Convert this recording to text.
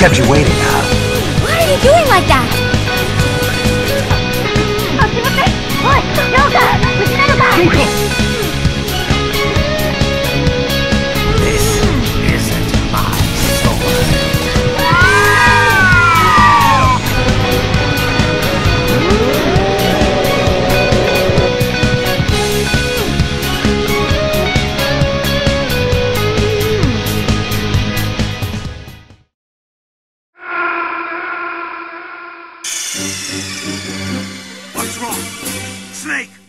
Kept you waiting, huh? Why are you doing like that? This isn't my sword. What's wrong? Snake!